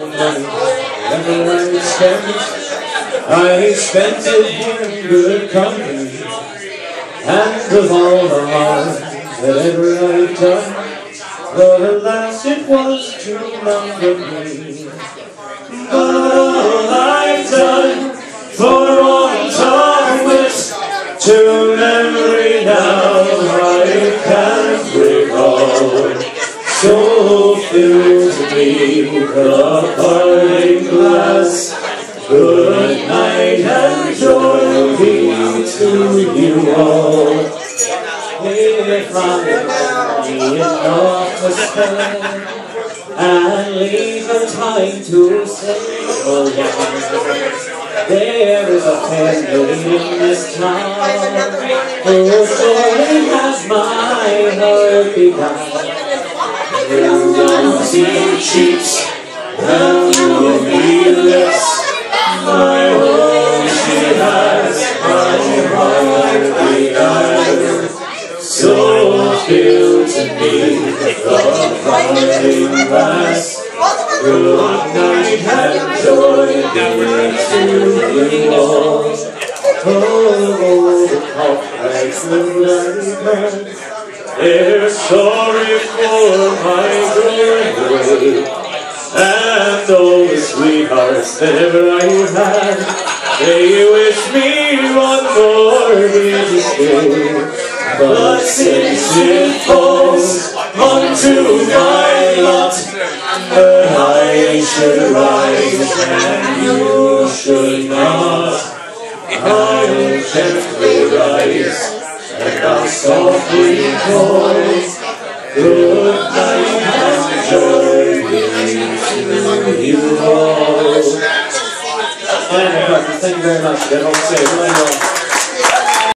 money whenever I spent it in good company, and of all the harm that ever I've done, but alas it was too long for me. But all I've done for want of wit, to memory now I can't recall. So fill to me the parting glass. Good night and joy be to you all. If I be enough to spend and leave the time to say oh yeah, there is a family in this town who surely has my heart begun. Rosy cheeks and ruby lips, my home she has my heart begun. So fill to me the parting glass. Good night and joy be to you all. Oh, the comrades of life, they're sorry for my going away, and all the sweethearts that ever I had, they wish me one more year to stay. But since it falls onto my lot that I should rise and you should not, I'll gently rise and I'll softly call. Good night and joy be to you all. Thank you very much. Get home safe.